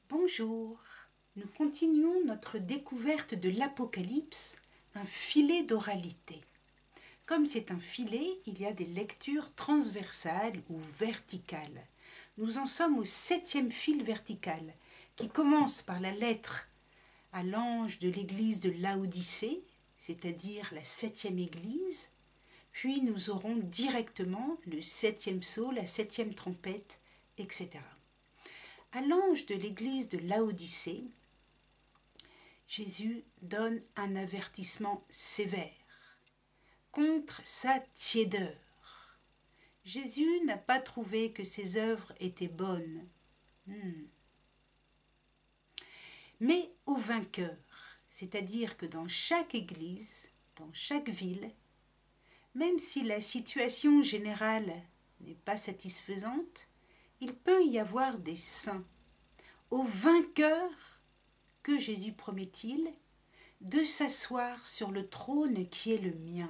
Bonjour, nous continuons notre découverte de l'Apocalypse, un filet d'oralité. Comme c'est un filet, il y a des lectures transversales ou verticales. Nous en sommes au 7e fil vertical, qui commence par la lettre à l'ange de l'église de Laodicée, c'est-à-dire la 7e église, puis nous aurons directement le 7e sceau, la 7e trompette, etc. À l'ange de l'église de Laodicée, Jésus donne un avertissement sévère contre sa tiédeur. Jésus n'a pas trouvé que ses œuvres étaient bonnes. Mais au vainqueur, c'est-à-dire que dans chaque église, dans chaque ville, même si la situation générale n'est pas satisfaisante, il peut y avoir des saints. Au vainqueur, que Jésus promet-il de s'asseoir sur le trône qui est le mien.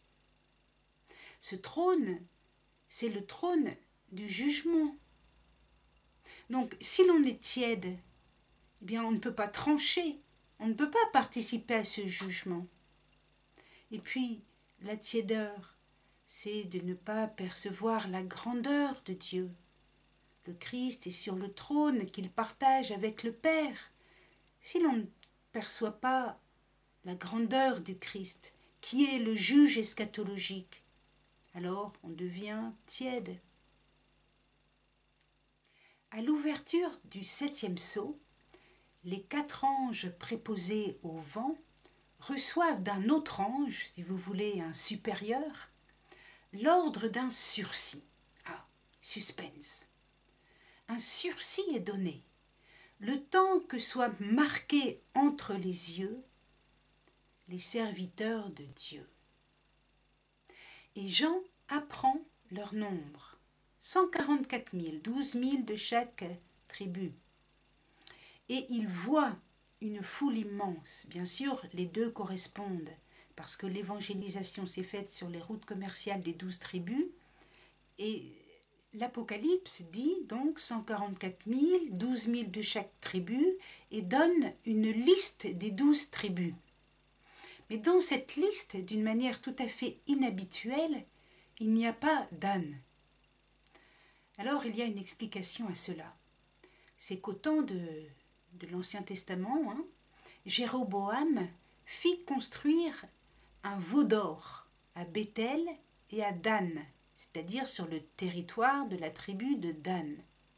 Ce trône, c'est le trône du jugement. Donc, si l'on est tiède, eh bien, on ne peut pas trancher, on ne peut pas participer à ce jugement. Et puis, la tiédeur, c'est de ne pas percevoir la grandeur de Dieu. Le Christ est sur le trône qu'il partage avec le Père. Si l'on ne perçoit pas la grandeur du Christ, qui est le juge eschatologique, alors on devient tiède. À l'ouverture du 7e sceau, les 4 anges préposés au vent reçoivent d'un autre ange, si vous voulez un supérieur, l'ordre d'un sursis. Ah, suspense. Un sursis est donné, le temps que soient marqués entre les yeux les serviteurs de Dieu. Et Jean apprend leur nombre, 144 000, 12 000 de chaque tribu. Et il voit une foule immense. Bien sûr, les deux correspondent, parce que l'évangélisation s'est faite sur les routes commerciales des 12 tribus, et l'Apocalypse dit donc 144 000, 12 000 de chaque tribu, et donne une liste des 12 tribus. Mais dans cette liste, d'une manière tout à fait inhabituelle, il n'y a pas d'âne. Alors il y a une explication à cela. C'est qu'au temps de l'Ancien Testament, Jéroboam fit construire un veau d'or à Béthel et à Dan, c'est-à-dire sur le territoire de la tribu de Dan.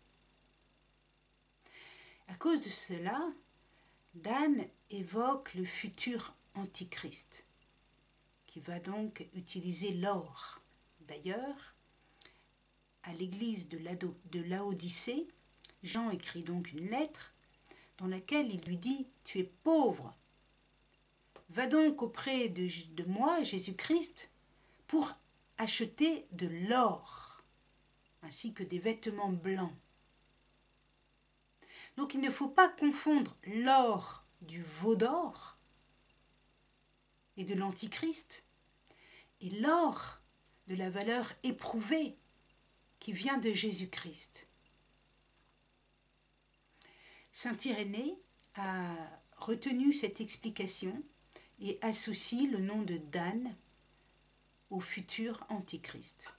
À cause de cela, Dan évoque le futur Antichrist, qui va donc utiliser l'or. D'ailleurs, à l'église de Laodicée, Jean écrit donc une lettre dans laquelle il lui dit « Tu es pauvre, va donc auprès de moi, Jésus-Christ, pour acheter de l'or, ainsi que des vêtements blancs. » Donc il ne faut pas confondre l'or du veau d'or et de l'Antichrist, et l'or de la valeur éprouvée qui vient de Jésus-Christ. Saint Irénée a retenu cette explication et associe le nom de Dan au futur Antichrist.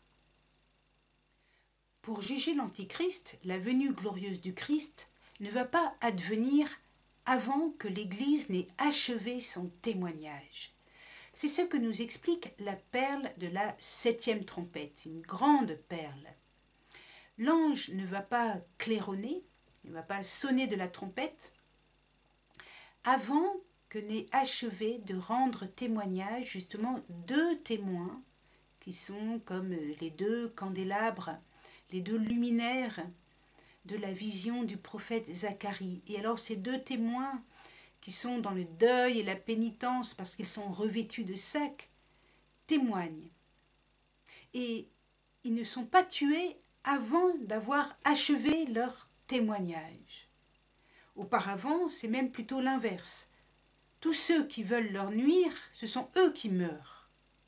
Pour juger l'Antichrist, la venue glorieuse du Christ ne va pas advenir avant que l'Église n'ait achevé son témoignage. C'est ce que nous explique la perle de la 7e trompette, une grande perle. L'ange ne va pas claironner, ne va pas sonner de la trompette, avant que n'ait achevé de rendre témoignage justement 2 témoins qui sont comme les 2 candélabres, les 2 luminaires de la vision du prophète Zacharie. Et alors ces 2 témoins qui sont dans le deuil et la pénitence parce qu'ils sont revêtus de sac, témoignent. Et ils ne sont pas tués avant d'avoir achevé leur témoignage. Auparavant, c'est même plutôt l'inverse. Tous ceux qui veulent leur nuire, ce sont eux qui meurent.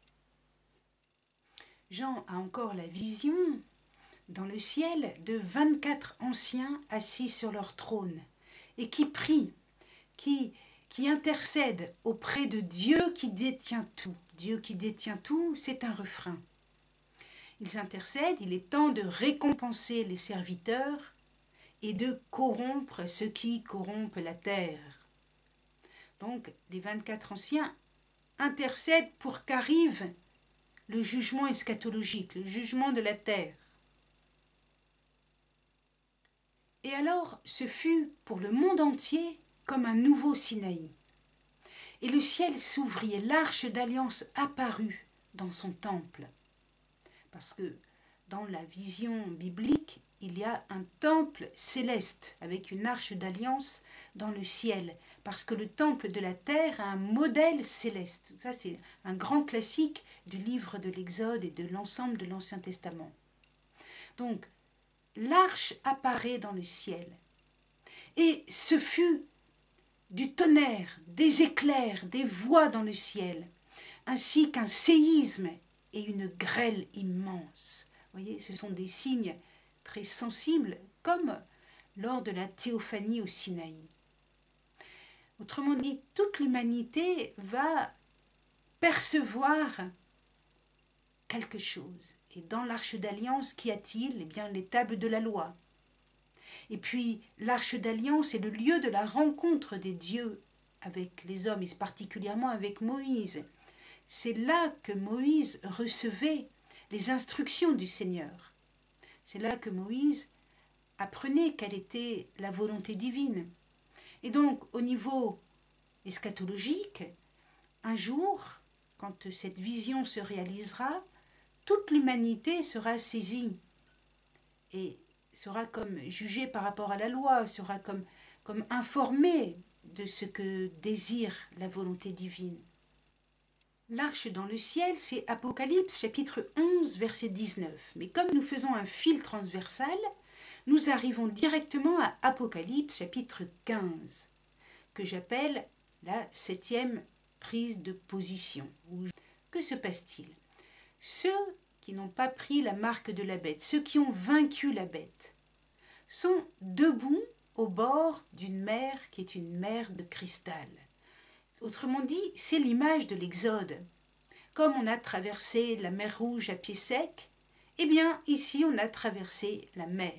Jean a encore la vision dans le ciel de 24 anciens assis sur leur trône. et qui prie, qui intercède auprès de Dieu qui détient tout. Dieu qui détient tout, c'est un refrain. Ils intercèdent, il est temps de récompenser les serviteurs et de corrompre ceux qui corrompent la terre. Donc, les 24 anciens intercèdent pour qu'arrive le jugement eschatologique, le jugement de la terre. Et alors, ce fut pour le monde entier comme un nouveau Sinaï. Et le ciel s'ouvrit et l'arche d'alliance apparut dans son temple. Parce que dans la vision biblique, il y a un temple céleste avec une arche d'alliance dans le ciel. Parce que le temple de la terre a un modèle céleste. Ça, c'est un grand classique du livre de l'Exode et de l'ensemble de l'Ancien Testament. Donc, l'arche apparaît dans le ciel. Et ce fut du tonnerre, des éclairs, des voix dans le ciel, ainsi qu'un séisme et une grêle immense. Vous voyez, ce sont des signes très sensibles, comme lors de la théophanie au Sinaï. Autrement dit, toute l'humanité va percevoir quelque chose. Et dans l'arche d'alliance, qu'y a-t-il? Eh bien, les tables de la loi. Et puis, l'arche d'alliance est le lieu de la rencontre des dieux avec les hommes, et particulièrement avec Moïse. C'est là que Moïse recevait les instructions du Seigneur. C'est là que Moïse apprenait quelle était la volonté divine. Et donc, au niveau eschatologique, un jour, quand cette vision se réalisera, toute l'humanité sera saisie et sera comme jugée par rapport à la loi, sera comme informée de ce que désire la volonté divine. L'arche dans le ciel, c'est Apocalypse chapitre 11, verset 19. Mais comme nous faisons un fil transversal, nous arrivons directement à Apocalypse chapitre 15, que j'appelle la 7e prise de position. Que se passe-t-il? Ceux qui n'ont pas pris la marque de la bête, ceux qui ont vaincu la bête, sont debout au bord d'une mer qui est une mer de cristal. Autrement dit, c'est l'image de l'Exode. Comme on a traversé la mer Rouge à pied sec, eh bien ici on a traversé la mer.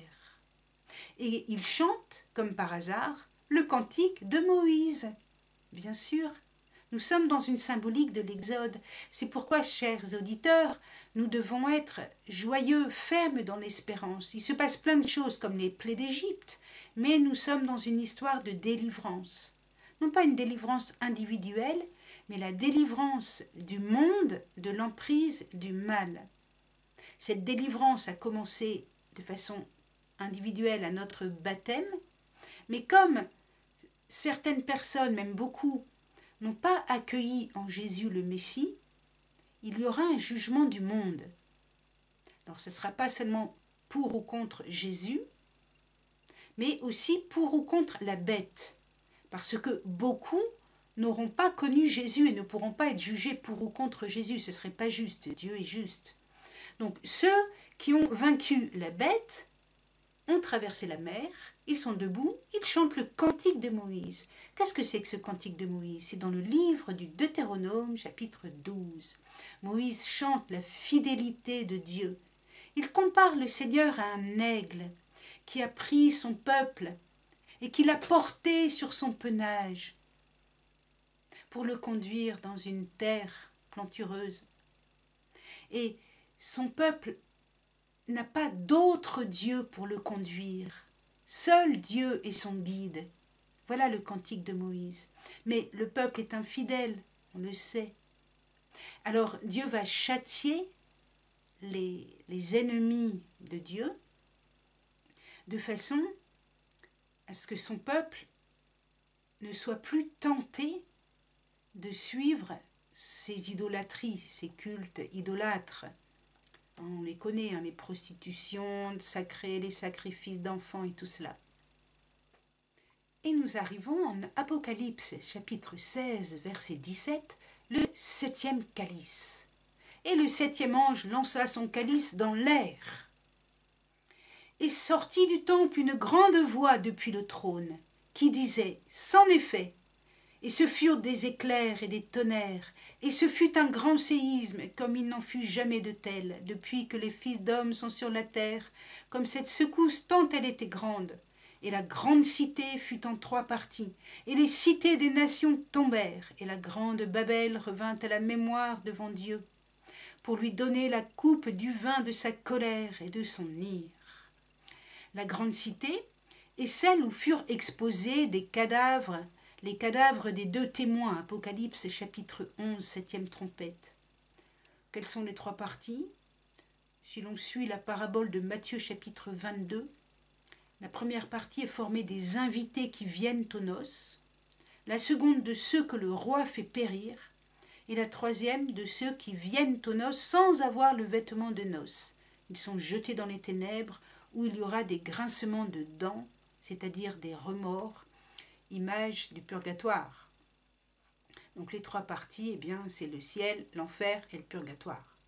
Et ils chantent, comme par hasard, le cantique de Moïse. Bien sûr, nous sommes dans une symbolique de l'Exode. C'est pourquoi, chers auditeurs, nous devons être joyeux, fermes dans l'espérance. Il se passe plein de choses comme les plaies d'Égypte, mais nous sommes dans une histoire de délivrance. Non pas une délivrance individuelle, mais la délivrance du monde de l'emprise du mal. Cette délivrance a commencé de façon individuelle à notre baptême, mais comme certaines personnes, même beaucoup, n'ont pas accueilli en Jésus le Messie, il y aura un jugement du monde. Alors ce ne sera pas seulement pour ou contre Jésus, mais aussi pour ou contre la bête, parce que beaucoup n'auront pas connu Jésus et ne pourront pas être jugés pour ou contre Jésus. Ce ne serait pas juste, Dieu est juste. Donc ceux qui ont vaincu la bête ont traversé la mer, ils sont debout, ils chantent le cantique de Moïse. Qu'est-ce que c'est que ce cantique de Moïse? C'est dans le livre du Deutéronome, chapitre 12. Moïse chante la fidélité de Dieu. Il compare le Seigneur à un aigle qui a pris son peuple et qui l'a porté sur son penage pour le conduire dans une terre plantureuse. Et son peuple n'a pas d'autre Dieu pour le conduire. Seul Dieu est son guide. Voilà le cantique de Moïse. Mais le peuple est infidèle, on le sait. Alors Dieu va châtier les ennemis de Dieu de façon à ce que son peuple ne soit plus tenté de suivre ces idolâtries, ces cultes idolâtres. On les connaît, hein, les prostitutions sacrées, les sacrifices d'enfants et tout cela. Et nous arrivons en Apocalypse, chapitre 16, verset 17, le 7e calice. Et le 7e ange lança son calice dans l'air. Et sortit du temple une grande voix depuis le trône, qui disait « C'en est fait !» Et ce furent des éclairs et des tonnerres, et ce fut un grand séisme, comme il n'en fut jamais de tel, depuis que les fils d'hommes sont sur la terre, comme cette secousse tant elle était grande. Et la grande cité fut en 3 parties, et les cités des nations tombèrent, et la grande Babel revint à la mémoire devant Dieu, pour lui donner la coupe du vin de sa colère et de son ire. La grande cité est celle où furent exposés des cadavres, les cadavres des 2 témoins, Apocalypse chapitre 11, 7e trompette. Quelles sont les 3 parties? Si l'on suit la parabole de Matthieu chapitre 22, la première partie est formée des invités qui viennent aux noces, la seconde de ceux que le roi fait périr, et la troisième de ceux qui viennent aux noces sans avoir le vêtement de noces. Ils sont jetés dans les ténèbres où il y aura des grincements de dents, c'est-à-dire des remords, image du purgatoire. Donc les 3 parties, eh bien, c'est le ciel, l'enfer et le purgatoire.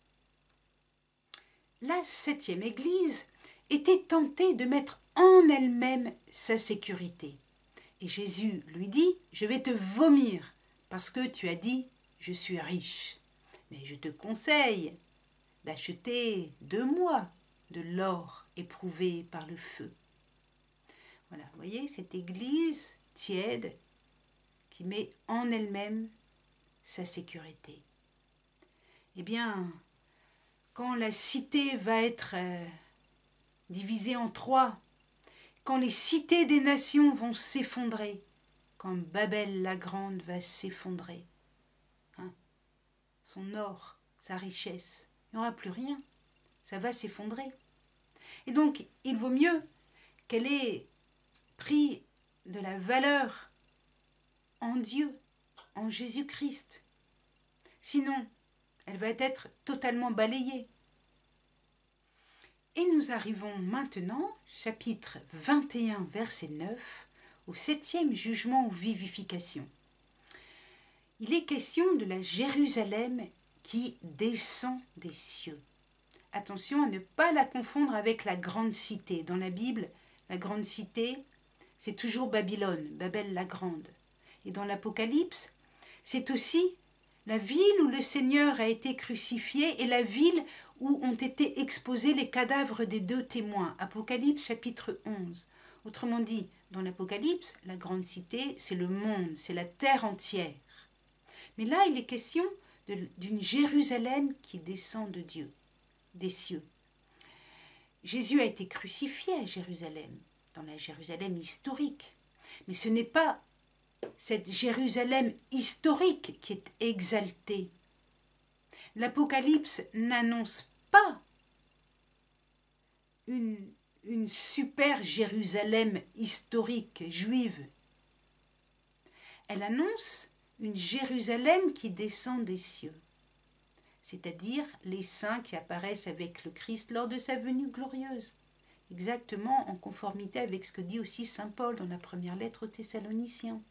La 7e Église était tentée de mettre en elle-même sa sécurité. Et Jésus lui dit, je vais te vomir, parce que tu as dit, je suis riche. Mais je te conseille d'acheter 2 mois de l'or éprouvé par le feu. Voilà, vous voyez, cette église tiède qui met en elle-même sa sécurité. Eh bien, quand la cité va être divisée en 3, quand les cités des nations vont s'effondrer, quand Babel la grande va s'effondrer, hein, son or, sa richesse, il n'y aura plus rien, ça va s'effondrer. Et donc, il vaut mieux qu'elle ait pris de la valeur en Dieu, en Jésus-Christ. Sinon, elle va être totalement balayée. Et nous arrivons maintenant, chapitre 21, verset 9, au 7e jugement ou vivification. Il est question de la Jérusalem qui descend des cieux. Attention à ne pas la confondre avec la grande cité. Dans la Bible, la grande cité, c'est toujours Babylone, Babel la grande. Et dans l'Apocalypse, c'est aussi la ville où le Seigneur a été crucifié et la ville où ont été exposés les cadavres des 2 témoins. Apocalypse chapitre 11. Autrement dit, dans l'Apocalypse, la grande cité, c'est le monde, c'est la terre entière. Mais là, il est question d'une Jérusalem qui descend de Dieu, des cieux. Jésus a été crucifié à Jérusalem, dans la Jérusalem historique. Mais ce n'est pas cette Jérusalem historique qui est exaltée. L'Apocalypse n'annonce pas une super Jérusalem historique juive. Elle annonce une Jérusalem qui descend des cieux, c'est-à-dire les saints qui apparaissent avec le Christ lors de sa venue glorieuse, exactement en conformité avec ce que dit aussi saint Paul dans la première lettre aux Thessaloniciens.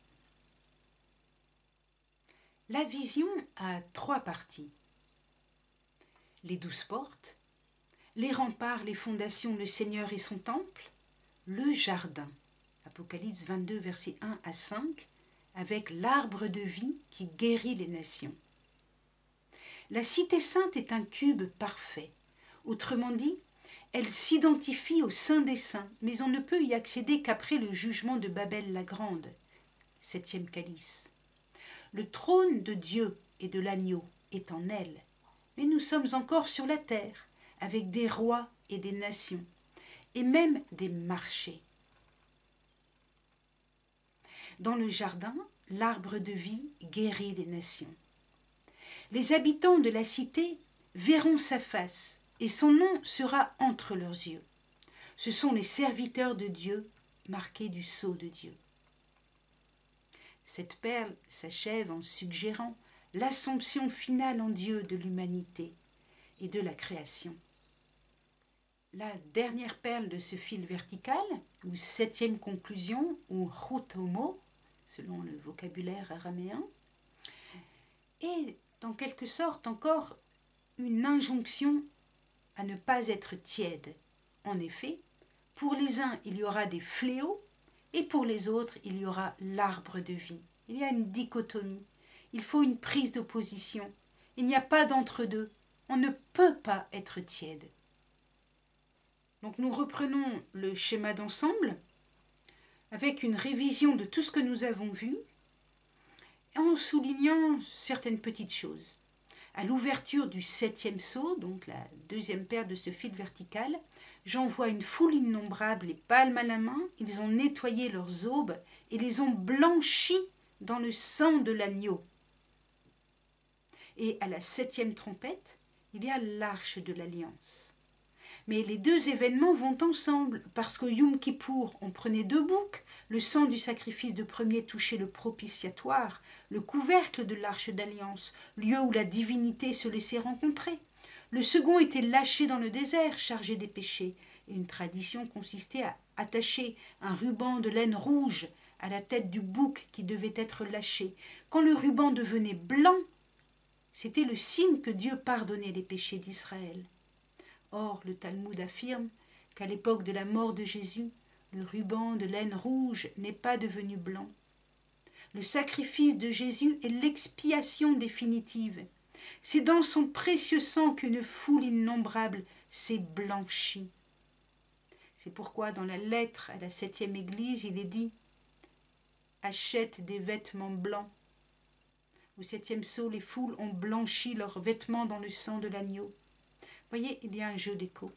La vision a 3 parties. Les 12 portes, les remparts, les fondations, le Seigneur et son temple, le jardin, Apocalypse 22, versets 1 à 5, avec l'arbre de vie qui guérit les nations. La cité sainte est un cube parfait. Autrement dit, elle s'identifie au Saint des Saints, mais on ne peut y accéder qu'après le jugement de Babel la Grande, 7e calice. Le trône de Dieu et de l'agneau est en elle, mais nous sommes encore sur la terre, avec des rois et des nations, et même des marchés. Dans le jardin, l'arbre de vie guérit les nations. Les habitants de la cité verront sa face, et son nom sera entre leurs yeux. Ce sont les serviteurs de Dieu, marqués du sceau de Dieu. Cette perle s'achève en suggérant l'assomption finale en Dieu de l'humanité et de la création. La dernière perle de ce fil vertical, ou 7e conclusion, ou chut homo, selon le vocabulaire araméen, est en quelque sorte encore une injonction à ne pas être tiède. En effet, pour les uns, il y aura des fléaux, et pour les autres, il y aura l'arbre de vie. Il y a une dichotomie. Il faut une prise de position. Il n'y a pas d'entre-deux. On ne peut pas être tiède. Donc nous reprenons le schéma d'ensemble avec une révision de tout ce que nous avons vu en soulignant certaines petites choses. À l'ouverture du 7e sceau, donc la deuxième perle de ce fil vertical, j'en vois une foule innombrable, les palmes à la main, ils ont nettoyé leurs aubes et les ont blanchis dans le sang de l'agneau. Et à la 7e trompette, il y a l'arche de l'alliance. Mais les deux événements vont ensemble, parce qu'au Yom Kippour, on prenait 2 boucs, le sang du sacrifice de premier touchait le propitiatoire, le couvercle de l'arche d'alliance, lieu où la divinité se laissait rencontrer. Le second était lâché dans le désert, chargé des péchés, et une tradition consistait à attacher un ruban de laine rouge à la tête du bouc qui devait être lâché. Quand le ruban devenait blanc, c'était le signe que Dieu pardonnait les péchés d'Israël. Or, le Talmud affirme qu'à l'époque de la mort de Jésus, le ruban de laine rouge n'est pas devenu blanc. Le sacrifice de Jésus est l'expiation définitive. C'est dans son précieux sang qu'une foule innombrable s'est blanchie. C'est pourquoi dans la lettre à la 7e église, il est dit « Achète des vêtements blancs ». Au 7e sceau, les foules ont blanchi leurs vêtements dans le sang de l'agneau. Voyez, il y a un jeu d'écho.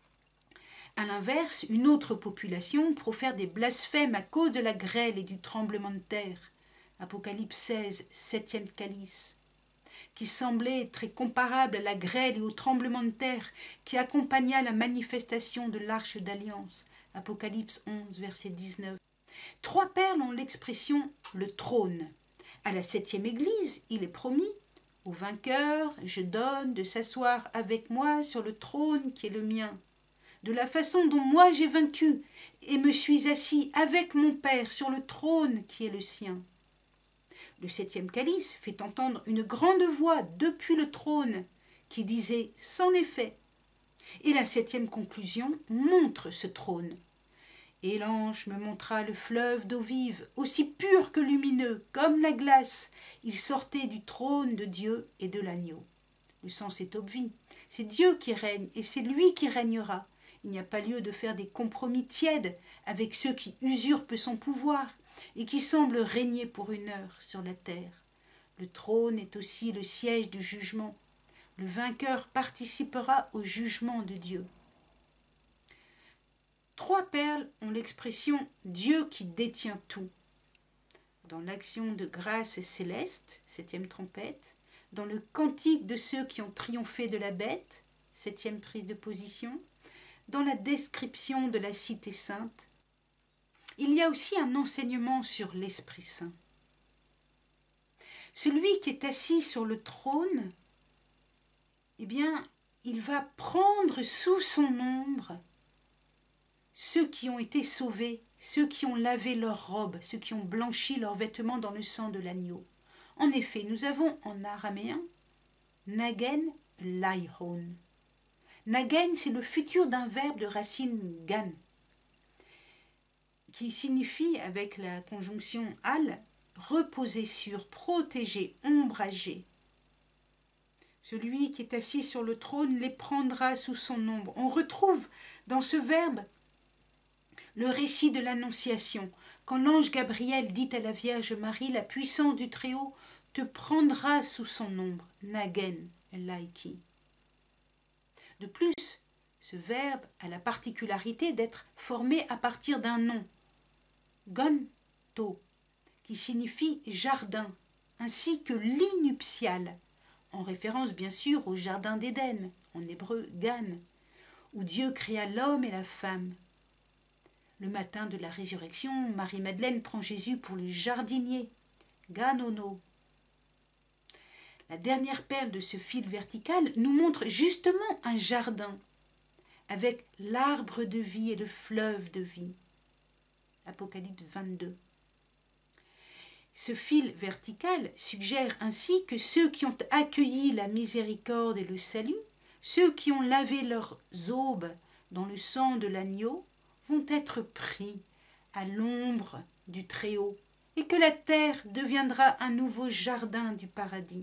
À l'inverse, une autre population profère des blasphèmes à cause de la grêle et du tremblement de terre. Apocalypse 16, 7e calice, qui semblait très comparable à la grêle et au tremblement de terre qui accompagna la manifestation de l'arche d'alliance. Apocalypse 11, verset 19. 3 perles ont l'expression « le trône ». À la 7e église, il est promis « Au vainqueur, je donne de s'asseoir avec moi sur le trône qui est le mien, de la façon dont moi j'ai vaincu et me suis assis avec mon Père sur le trône qui est le sien. » Le 7e calice fait entendre une grande voix depuis le trône qui disait « c'en est fait ». Et la 7e conclusion montre ce trône. Et l'ange me montra le fleuve d'eau vive, aussi pur que lumineux, comme la glace. Il sortait du trône de Dieu et de l'agneau. Le sens est obvi. C'est Dieu qui règne et c'est lui qui régnera. Il n'y a pas lieu de faire des compromis tièdes avec ceux qui usurpent son pouvoir et qui semblent régner pour une heure sur la terre. Le trône est aussi le siège du jugement. Le vainqueur participera au jugement de Dieu. 3 perles ont l'expression « Dieu qui détient tout ». Dans l'action de grâce céleste, 7e trompette, dans le cantique de ceux qui ont triomphé de la bête, 7e prise de position, dans la description de la cité sainte, il y a aussi un enseignement sur l'Esprit Saint. Celui qui est assis sur le trône, eh bien, il va prendre sous son ombre ceux qui ont été sauvés, ceux qui ont lavé leurs robes, ceux qui ont blanchi leurs vêtements dans le sang de l'agneau. En effet, nous avons en araméen Nagen Laihon. Nagen, c'est le futur d'un verbe de racine gan, qui signifie, avec la conjonction al, reposer sur, protéger, ombrager. Celui qui est assis sur le trône les prendra sous son ombre. On retrouve dans ce verbe le récit de l'Annonciation, quand l'ange Gabriel dit à la Vierge Marie, la puissance du Très-Haut te prendra sous son ombre, Nagen Laiki. De plus, ce verbe a la particularité d'être formé à partir d'un nom, Gonto, qui signifie jardin, ainsi que lit nuptial, en référence bien sûr au jardin d'Éden, en hébreu Gan, où Dieu créa l'homme et la femme. Le matin de la résurrection, Marie-Madeleine prend Jésus pour le jardinier, Ganono. La dernière perle de ce fil vertical nous montre justement un jardin, avec l'arbre de vie et le fleuve de vie. Apocalypse 22. Ce fil vertical suggère ainsi que ceux qui ont accueilli la miséricorde et le salut, ceux qui ont lavé leurs aubes dans le sang de l'agneau, vont être pris à l'ombre du Très-Haut, et que la terre deviendra un nouveau jardin du paradis.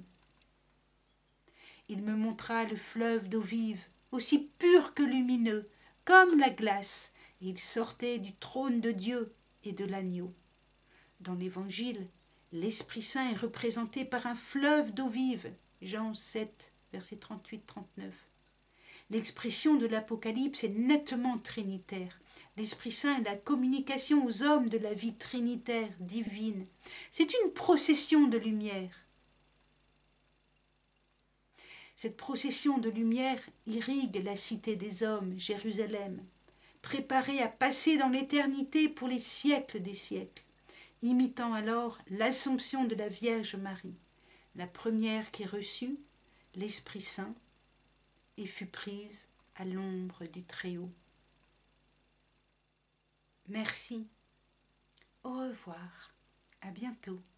Il me montra le fleuve d'eau vive, aussi pur que lumineux, comme la glace, et il sortait du trône de Dieu et de l'agneau. Dans l'Évangile, l'Esprit Saint est représenté par un fleuve d'eau vive, Jean 7, versets 38-39. L'expression de l'Apocalypse est nettement trinitaire. L'Esprit Saint est la communication aux hommes de la vie trinitaire, divine. C'est une procession de lumière. Cette procession de lumière irrigue la cité des hommes, Jérusalem, préparée à passer dans l'éternité pour les siècles des siècles, imitant alors l'Assomption de la Vierge Marie, la première qui reçut l'Esprit Saint et fut prise à l'ombre du Très-Haut. Merci. Au revoir. À bientôt.